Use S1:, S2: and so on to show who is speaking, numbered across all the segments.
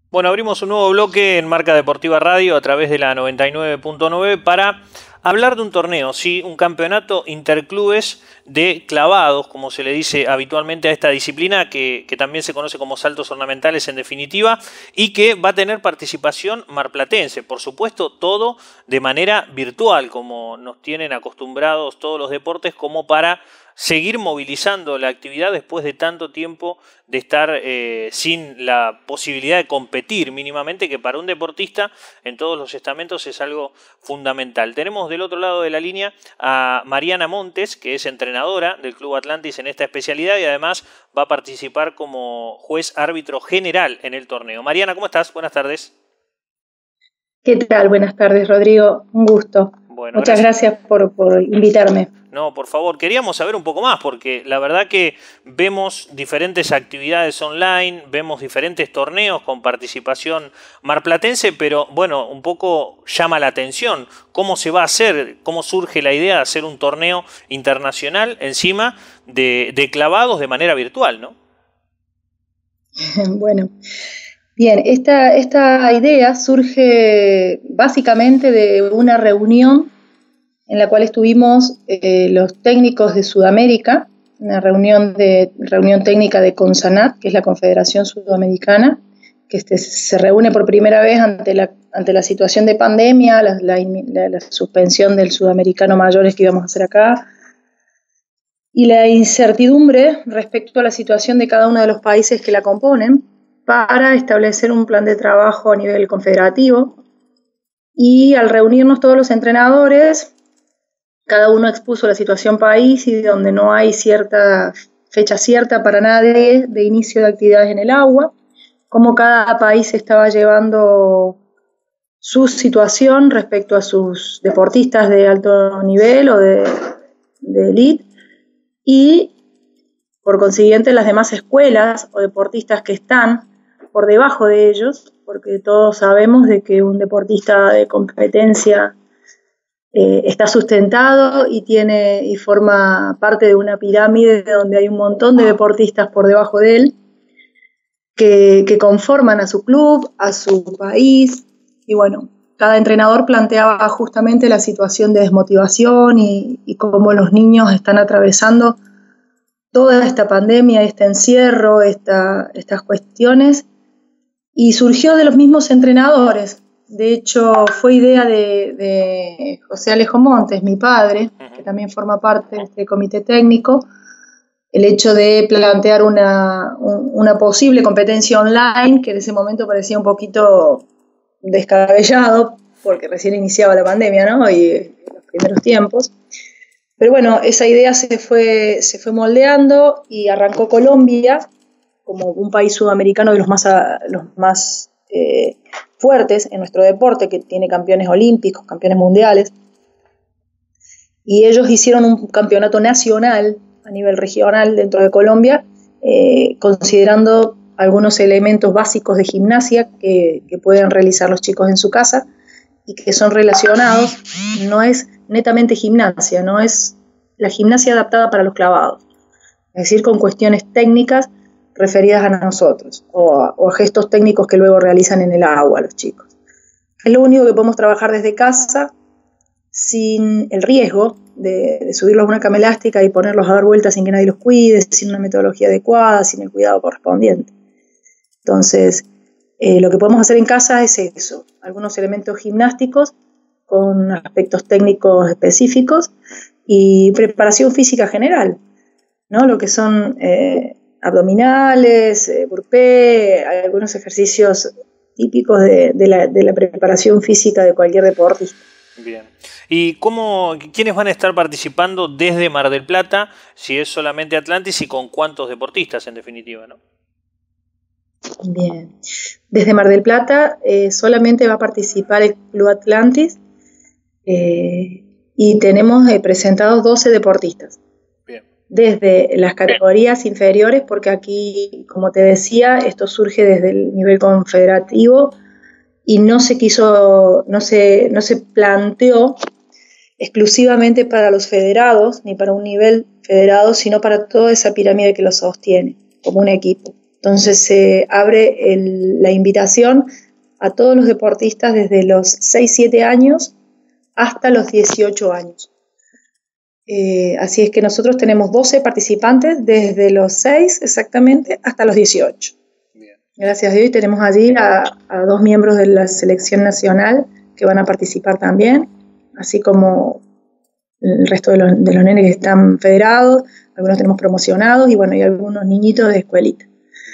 S1: Bueno, abrimos un nuevo bloque en Marca Deportiva Radio a través de la 99.9 para hablar de un torneo, sí, un campeonato interclubes de clavados, como se le dice habitualmente a esta disciplina, que también se conoce como saltos ornamentales en definitiva, y que va a tener participación marplatense. Por supuesto, todo de manera virtual, como nos tienen acostumbrados todos los deportes, como para seguir movilizando la actividad después de tanto tiempo de estar sin la posibilidad de competir mínimamente, que para un deportista en todos los estamentos es algo fundamental. Tenemos del otro lado de la línea a Mariana Montes, que es entrenadora del Club Atlantis en esta especialidad y además va a participar como juez árbitro general en el torneo. Mariana, ¿cómo estás? Buenas tardes.
S2: ¿Qué tal? Buenas tardes, Rodrigo. Un gusto.
S1: Bueno,
S2: muchas gracias por invitarme.
S1: No, por favor, queríamos saber un poco más, porque la verdad que vemos diferentes actividades online, vemos diferentes torneos con participación marplatense, pero bueno, un poco llama la atención cómo se va a hacer, cómo surge la idea de hacer un torneo internacional encima de clavados de manera virtual, ¿no?
S2: Bueno, bien, esta idea surge básicamente de una reunión en la cual estuvimos los técnicos de Sudamérica, una reunión técnica de CONSANAT, que es la Confederación Sudamericana, que se reúne por primera vez ante la situación de pandemia, la suspensión del Sudamericano Mayores que íbamos a hacer acá, y la incertidumbre respecto a la situación de cada uno de los países que la componen, para establecer un plan de trabajo a nivel confederativo. Y al reunirnos todos los entrenadores, cada uno expuso la situación país y donde no hay fecha cierta para nadie de inicio de actividades en el agua, cómo cada país estaba llevando su situación respecto a sus deportistas de alto nivel o de elite, y por consiguiente las demás escuelas o deportistas que están por debajo de ellos, porque todos sabemos de que un deportista de competencia está sustentado y forma parte de una pirámide donde hay un montón de deportistas por debajo de él que conforman a su club, a su país, y bueno, cada entrenador planteaba justamente la situación de desmotivación y cómo los niños están atravesando toda esta pandemia, este encierro, estas cuestiones, y surgió de los mismos entrenadores. De hecho, fue idea de José Alejo Montes, mi padre, que también forma parte de este comité técnico, el hecho de plantear una posible competencia online, que en ese momento parecía un poquito descabellado, porque recién iniciaba la pandemia, ¿no? Y los primeros tiempos. Pero bueno, esa idea se fue moldeando y arrancó Colombia como un país sudamericano de los más fuertes en nuestro deporte, que tiene campeones olímpicos, campeones mundiales, y ellos hicieron un campeonato nacional a nivel regional dentro de Colombia, considerando algunos elementos básicos de gimnasia que pueden realizar los chicos en su casa y que son relacionados. No es netamente gimnasia, no es la gimnasia adaptada para los clavados, es decir, con cuestiones técnicas referidas a nosotros, o a gestos técnicos que luego realizan en el agua los chicos. Es lo único que podemos trabajar desde casa, sin el riesgo de subirlos a una cama elástica y ponerlos a dar vueltas sin que nadie los cuide, sin una metodología adecuada, sin el cuidado correspondiente. Entonces, lo que podemos hacer en casa es eso, algunos elementos gimnásticos con aspectos técnicos específicos y preparación física general, ¿no? Lo que son abdominales, burpee, algunos ejercicios típicos de la preparación física de cualquier deportista.
S1: Bien. ¿Y quiénes van a estar participando desde Mar del Plata, si es solamente Atlantis, y con cuántos deportistas en definitiva, ¿no?
S2: Bien. Desde Mar del Plata solamente va a participar el Club Atlantis y tenemos presentados 12 deportistas. Bien. Desde las categorías inferiores, porque aquí, como te decía, esto surge desde el nivel confederativo y no se planteó exclusivamente para los federados, ni para un nivel federado, sino para toda esa pirámide que los sostiene, como un equipo. Entonces se abre la invitación a todos los deportistas desde los 6-7 años hasta los 18 años. Así es que nosotros tenemos 12 participantes desde los 6 exactamente hasta los 18. Bien. Gracias a Dios tenemos allí a 2 miembros de la selección nacional que van a participar también, así como el resto de los nenes que están federados, algunos tenemos promocionados y bueno, hay algunos niñitos de escuelita.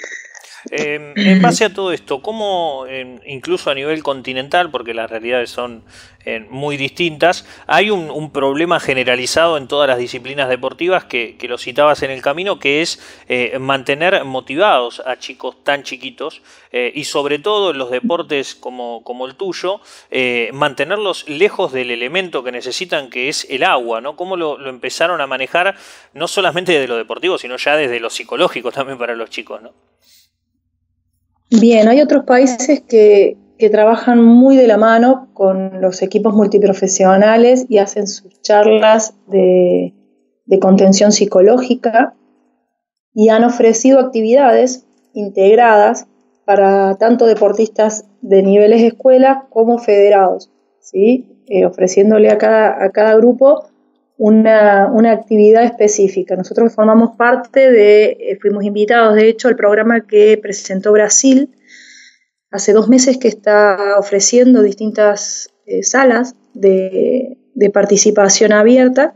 S1: En base a todo esto, ¿cómo incluso a nivel continental, porque las realidades son muy distintas, hay un problema generalizado en todas las disciplinas deportivas que lo citabas en el camino, que es mantener motivados a chicos tan chiquitos y sobre todo en los deportes como el tuyo, mantenerlos lejos del elemento que necesitan, que es el agua, ¿no? ¿Cómo lo empezaron a manejar, no solamente desde lo deportivo, sino ya desde lo psicológico también para los chicos, ¿no?
S2: Bien, hay otros países que trabajan muy de la mano con los equipos multiprofesionales y hacen sus charlas de contención psicológica y han ofrecido actividades integradas para tanto deportistas de niveles escuela como federados, ¿sí? Ofreciéndole a cada grupo una actividad específica. Nosotros formamos parte fuimos invitados de hecho al programa que presentó Brasil hace 2 meses, que está ofreciendo distintas salas de participación abierta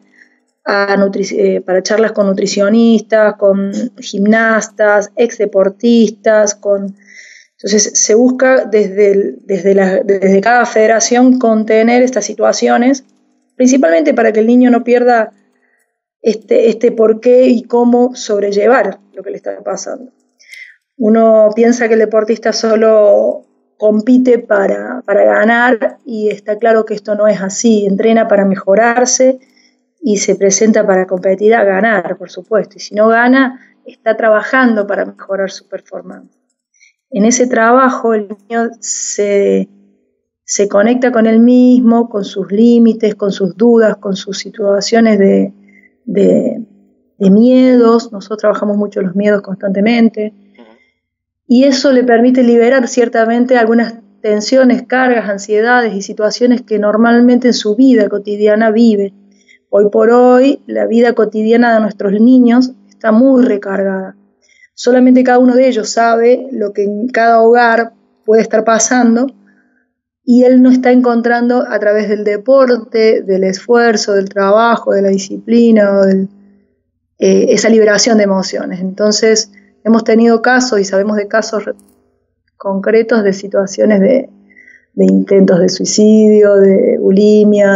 S2: para charlas con nutricionistas, con gimnastas, exdeportistas, entonces se busca desde cada federación contener estas situaciones, principalmente para que el niño no pierda este por qué y cómo sobrellevar lo que le está pasando. Uno piensa que el deportista solo compite para ganar y está claro que esto no es así. Entrena para mejorarse y se presenta para competir a ganar, por supuesto. Y si no gana, está trabajando para mejorar su performance. En ese trabajo el niño se conecta con él mismo, con sus límites, con sus dudas, con sus situaciones de miedos. Nosotros trabajamos mucho los miedos constantemente. Y eso le permite liberar ciertamente algunas tensiones, cargas, ansiedades y situaciones que normalmente en su vida cotidiana vive. Hoy por hoy, la vida cotidiana de nuestros niños está muy recargada. Solamente cada uno de ellos sabe lo que en cada hogar puede estar pasando y él no está encontrando a través del deporte, del esfuerzo, del trabajo, de la disciplina, o esa liberación de emociones. Entonces, hemos tenido casos y sabemos de casos concretos de situaciones de intentos de suicidio, de bulimia,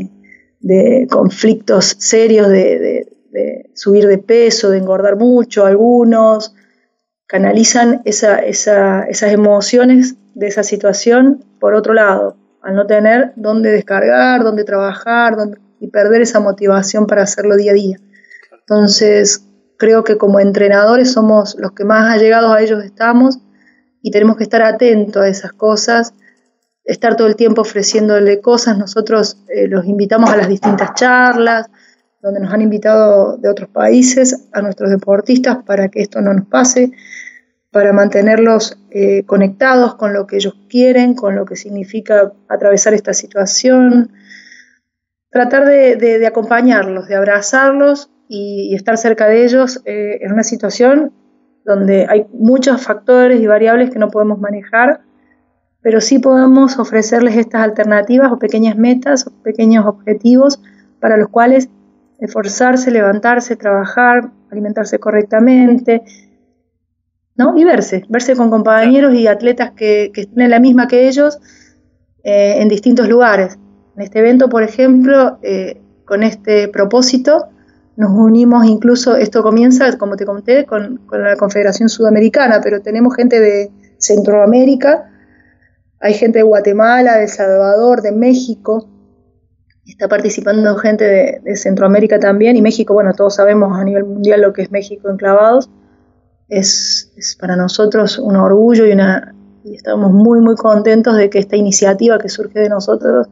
S2: de conflictos serios, de subir de peso, de engordar mucho. Algunos canalizan esas emociones de esa situación por otro lado, al no tener dónde descargar, dónde trabajar, y perder esa motivación para hacerlo día a día. Entonces, creo que como entrenadores somos los que más allegados a ellos estamos y tenemos que estar atentos a esas cosas, estar todo el tiempo ofreciéndole cosas. Nosotros los invitamos a las distintas charlas, donde nos han invitado de otros países, a nuestros deportistas para que esto no nos pase, para mantenerlos conectados con lo que ellos quieren, con lo que significa atravesar esta situación, tratar de acompañarlos, de abrazarlos y estar cerca de ellos en una situación donde hay muchos factores y variables que no podemos manejar, pero sí podemos ofrecerles estas alternativas o pequeñas metas o pequeños objetivos para los cuales esforzarse, levantarse, trabajar, alimentarse correctamente, ¿no? Y verse con compañeros y atletas que estén en la misma que ellos en distintos lugares. En este evento, por ejemplo, con este propósito, nos unimos incluso, esto comienza, como te conté, con la Confederación Sudamericana, pero tenemos gente de Centroamérica, hay gente de Guatemala, de El Salvador, de México, está participando gente de Centroamérica también, y México, bueno, todos sabemos a nivel mundial lo que es México en clavados. Es para nosotros un orgullo y estamos muy, muy contentos de que esta iniciativa que surge de nosotros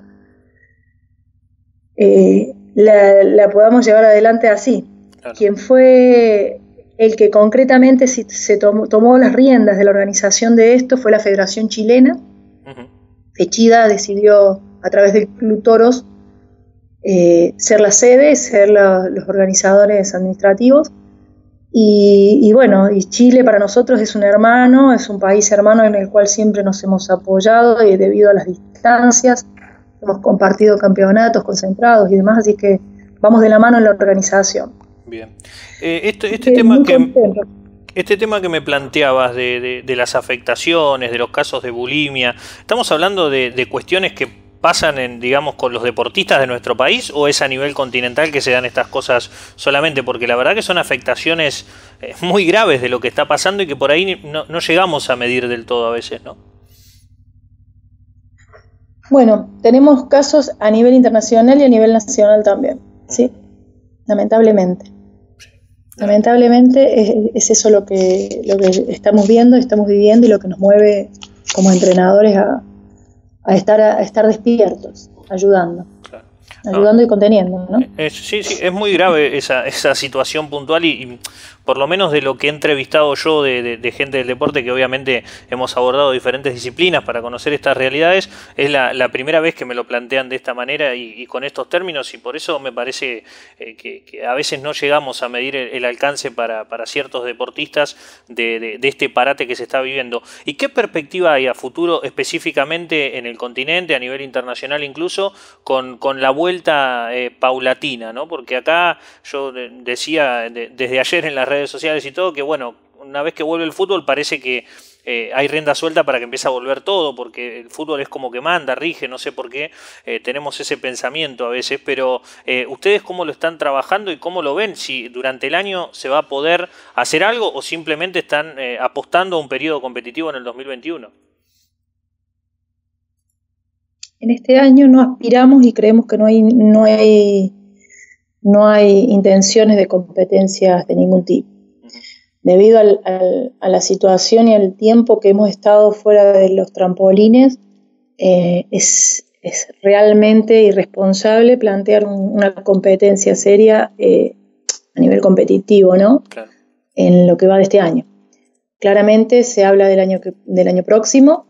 S2: la podamos llevar adelante así. Claro. Quien fue el que concretamente se tomó las riendas de la organización de esto fue la Federación Chilena. Fechida decidió, a través del Club Toros, ser la sede, ser los organizadores administrativos. Y bueno, y Chile para nosotros es un hermano, es un país hermano en el cual siempre nos hemos apoyado y debido a las distancias hemos compartido campeonatos concentrados y demás, así que vamos de la mano en la organización.
S1: Bien. Este tema que me planteabas de las afectaciones, de los casos de bulimia, ¿estamos hablando de cuestiones que pasan digamos, con los deportistas de nuestro país o es a nivel continental que se dan estas cosas solamente? Porque la verdad que son afectaciones muy graves de lo que está pasando y que por ahí no llegamos a medir del todo a veces, ¿no?
S2: Bueno, tenemos casos a nivel internacional y a nivel nacional también, ¿sí? Lamentablemente. Lamentablemente es eso lo que estamos viendo, estamos viviendo y lo que nos mueve como entrenadores a estar despiertos, ayudando. Claro. Ayudando y conteniendo, ¿no?
S1: Sí, es muy grave esa situación puntual y por lo menos de lo que he entrevistado yo de gente del deporte, que obviamente hemos abordado diferentes disciplinas para conocer estas realidades, es la primera vez que me lo plantean de esta manera y con estos términos, y por eso me parece que a veces no llegamos a medir el alcance para ciertos deportistas de este parate que se está viviendo. ¿Y qué perspectiva hay a futuro específicamente en el continente, a nivel internacional incluso, con la vuelta paulatina, ¿no? Porque acá yo decía desde ayer en las redes sociales y todo que bueno, una vez que vuelve el fútbol parece que hay rienda suelta para que empiece a volver todo, porque el fútbol es como que manda, rige, no sé por qué tenemos ese pensamiento a veces, pero ¿ustedes cómo lo están trabajando y cómo lo ven? Si durante el año se va a poder hacer algo o simplemente están apostando a un periodo competitivo en el 2021.
S2: En este año no aspiramos y creemos que no hay intenciones de competencias de ningún tipo. Debido a la situación y al tiempo que hemos estado fuera de los trampolines, es realmente irresponsable plantear una competencia seria a nivel competitivo, ¿no? Claro. En lo que va de este año. Claramente se habla del año próximo.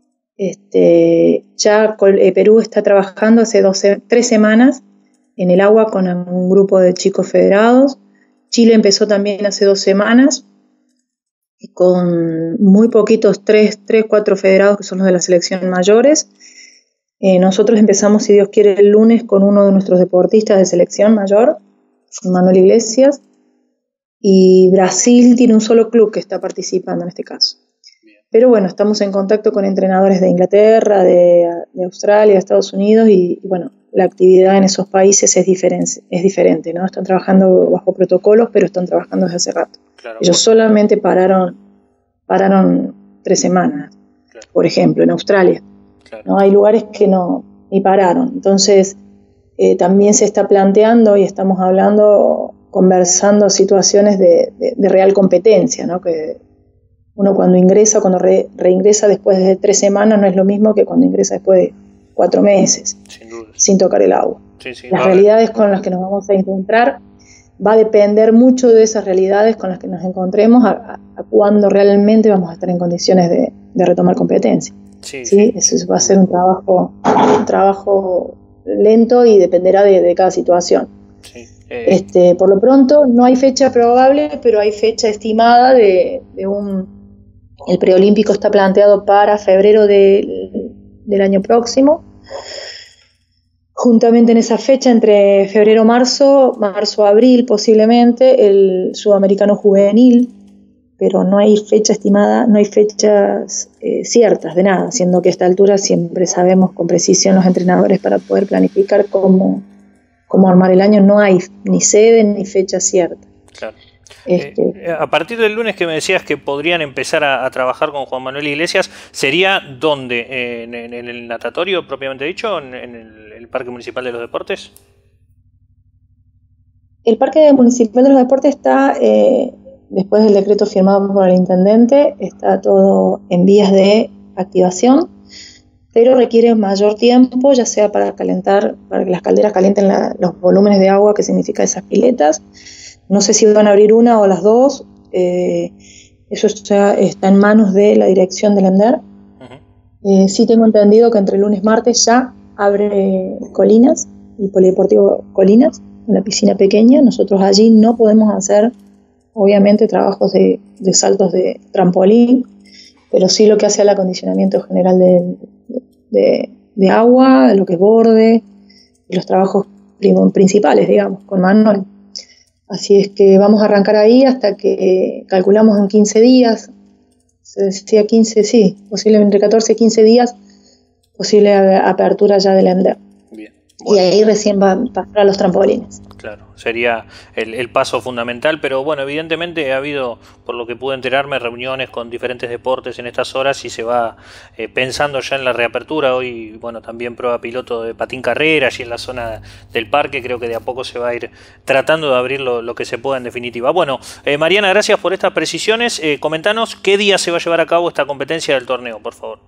S2: Ya Perú está trabajando hace 3 semanas en el agua con un grupo de chicos federados. Chile empezó también hace 2 semanas y con muy poquitos, 4 federados que son los de la selección mayores. Nosotros empezamos, si Dios quiere, el lunes con uno de nuestros deportistas de selección mayor, Manuel Iglesias, y Brasil tiene un solo club que está participando en este caso. Pero bueno, estamos en contacto con entrenadores de Inglaterra, de Australia, de Estados Unidos y bueno, la actividad en esos países es diferente, ¿no? Están trabajando bajo protocolos, pero están trabajando desde hace rato. Claro, ellos solamente pararon 3 semanas, claro. Por ejemplo, en Australia. Claro. ¿No? Hay lugares que ni pararon. Entonces, también se está planteando y estamos conversando situaciones de real competencia, ¿no? Que uno cuando reingresa después de 3 semanas no es lo mismo que cuando ingresa después de 4 meses, sin tocar el agua. Sí, las realidades con las que nos vamos a encontrar va a depender mucho de esas realidades con las que nos encontremos a cuándo realmente vamos a estar en condiciones de retomar competencia. Sí. Eso va a ser un trabajo lento y dependerá de cada situación. Sí. Por lo pronto no hay fecha probable, pero hay fecha estimada el preolímpico está planteado para febrero del año próximo. Juntamente en esa fecha, entre marzo-abril posiblemente, el sudamericano juvenil, pero no hay fecha estimada, no hay fechas ciertas de nada, siendo que a esta altura siempre sabemos con precisión los entrenadores para poder planificar cómo armar el año, no hay ni sede ni fecha cierta. Claro.
S1: A partir del lunes que me decías que podrían empezar a trabajar con Juan Manuel Iglesias, ¿sería dónde? ¿En el natatorio propiamente dicho? ¿En el Parque Municipal de los Deportes?
S2: El Parque Municipal de los Deportes está, después del decreto firmado por el intendente, está todo en vías de activación, pero requiere mayor tiempo, ya sea para que las calderas calienten los volúmenes de agua que significa esas piletas. No sé si van a abrir una o las dos, eso ya está en manos de la dirección del EMDER. Sí tengo entendido que entre lunes y martes ya abre Colinas, el Polideportivo Colinas, una piscina pequeña. Nosotros allí no podemos hacer, obviamente, trabajos de saltos de trampolín, pero sí lo que hace al acondicionamiento general de agua, lo que es borde, los trabajos principales, digamos, con manual. Así es que vamos a arrancar ahí hasta que calculamos en 15 días, se decía 15, sí, posiblemente entre 14 y 15 días, posible apertura ya del EMDER.
S1: Bien. Bueno.
S2: Y ahí recién va a pasar a los trampolines.
S1: Claro, sería el paso fundamental, pero bueno, evidentemente ha habido, por lo que pude enterarme, reuniones con diferentes deportes en estas horas y se va pensando ya en la reapertura. Hoy, bueno, también prueba piloto de patín carrera allí en la zona del parque, creo que de a poco se va a ir tratando de abrir lo que se pueda en definitiva. Bueno, Mariana, gracias por estas precisiones. Comentanos qué día se va a llevar a cabo esta competencia del torneo, por favor.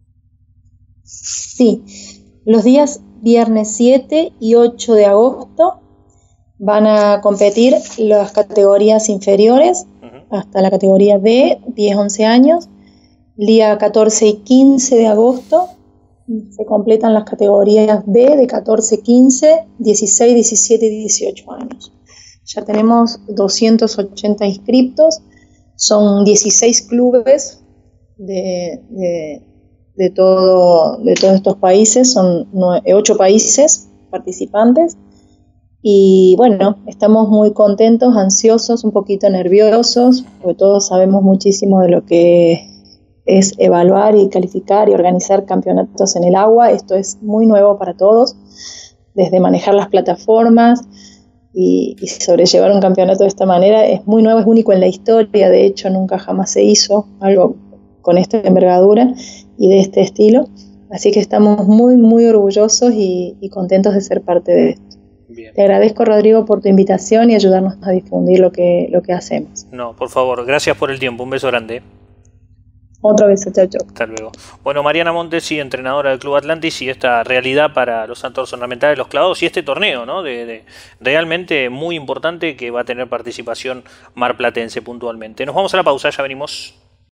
S2: Sí, los días viernes 7 y 8 de agosto van a competir las categorías inferiores hasta la categoría B, 10-11 años. El día 14 y 15 de agosto se completan las categorías B de 14, 15, 16, 17 y 18 años. Ya tenemos 280 inscriptos, son 16 clubes de todos estos países, son 8 países participantes. Y bueno, estamos muy contentos, ansiosos, un poquito nerviosos, porque todos sabemos muchísimo de lo que es evaluar y calificar y organizar campeonatos en el agua. Esto es muy nuevo para todos, desde manejar las plataformas y sobrellevar un campeonato de esta manera. Es muy nuevo, es único en la historia, de hecho nunca jamás se hizo algo con esta envergadura y de este estilo. Así que estamos muy, muy orgullosos y contentos de ser parte de esto. Bien. Te agradezco, Rodrigo, por tu invitación y ayudarnos a difundir lo que hacemos.
S1: No, por favor, gracias por el tiempo, un beso grande.
S2: Otro beso, chao, chao.
S1: Hasta luego. Bueno, Mariana Montesi, entrenadora del Club Atlantis, y esta realidad para los saltos ornamentales, los clavados y este torneo, ¿no? Realmente muy importante que va a tener participación marplatense puntualmente. Nos vamos a la pausa, ya venimos.